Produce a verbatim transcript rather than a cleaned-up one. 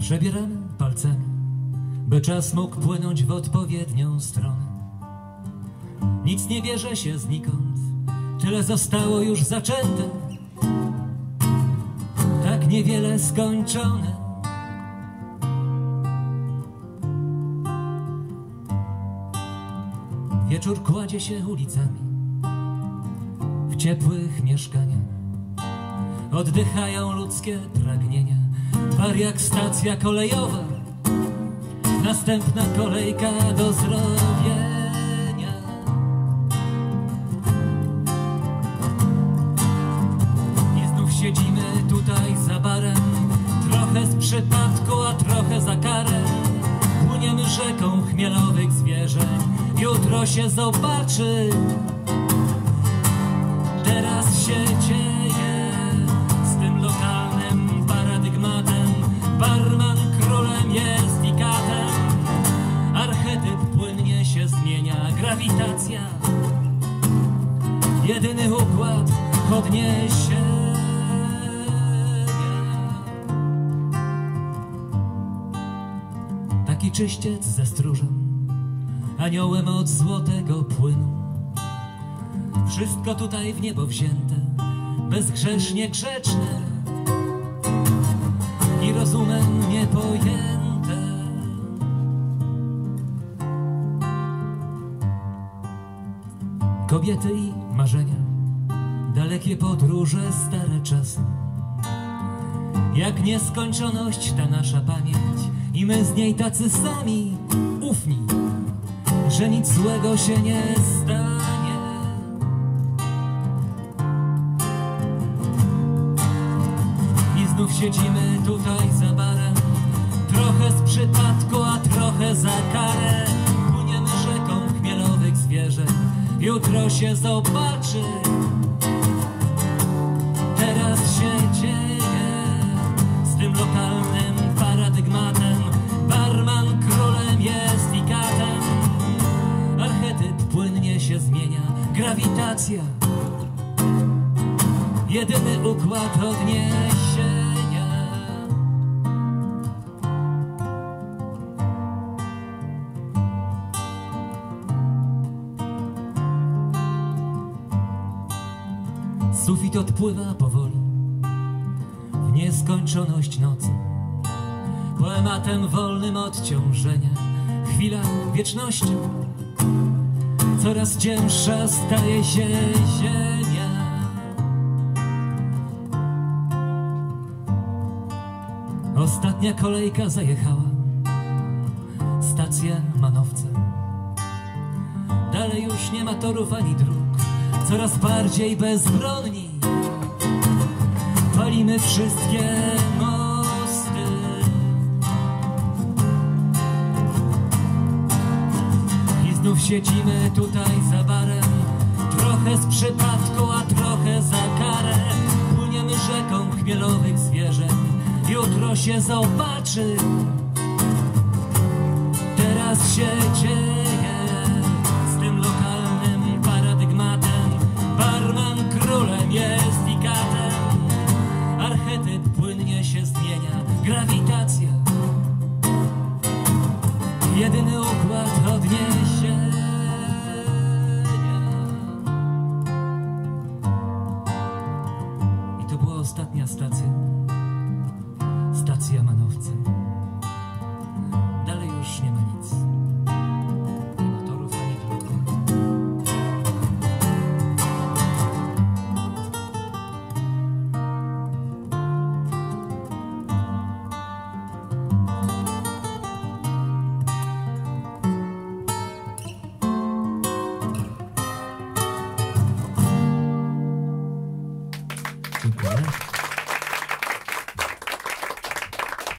Przebieramy palcami, by czas mógł płynąć w odpowiednią stronę. Nic nie bierze się znikąd, tyle zostało już zaczęte, tak niewiele skończone. Wieczór kładzie się ulicami, w ciepłych mieszkaniach oddychają ludzkie pragnienia. Bar jak stacja kolejowa, następna kolejka do zrobienia. I znów siedzimy tutaj za barem, trochę z przypadku, a trochę za karę. Płyniemy rzeką chmielowych zwierzeń, jutro się zobaczy. Teraz się dzieje z tym lokalnym paradygmatem. Barman królem jest i katem. Archetyp płynnie się zmienia, grawitacja jedyny układ odniesienia. Taki czyściec ze stróżem, aniołem od złotego płynu. Wszystko tutaj w niebo wzięte, bezgrzesznie grzeczne i rozumem niepojęte. Kobiety i marzenia, dalekie podróże, stare czasy. Jak nieskończoność ta nasza pamięć i my z niej tacy sami ufni, że nic złego się nie stanie. I znów siedzimy tutaj za barem, trochę z przypadku, a trochę za karę. Płyniemy rzeką chmielowych zwierzeń, jutro się zobaczy. Teraz się dzieje z tym lokalnym paradygmatem. Barman królem jest i katem. Archetyp płynnie się zmienia, grawitacja jedyny układ odniesienia. Sufit odpływa powoli w nieskończoność nocy, poematem wolnym od ciążenia. Chwila wiecznością, coraz cięższa staje się ziemia. Ostatnia kolejka zajechała, stacja Manowce. Dalej już nie ma torów ani dróg, coraz bardziej bezbronni palimy wszystkie mosty. I znów siedzimy tutaj za barem, trochę z przypadku, a trochę za karę. Płyniemy rzeką chmielowych zwierzeń, jutro się zobaczy. Teraz się dzieje z tym lokalnym paradygmatem. Barman królem jest i katem. Archetyp płynnie się zmienia, grawitacja jedyny układ odniesienia. I to była ostatnia stacja.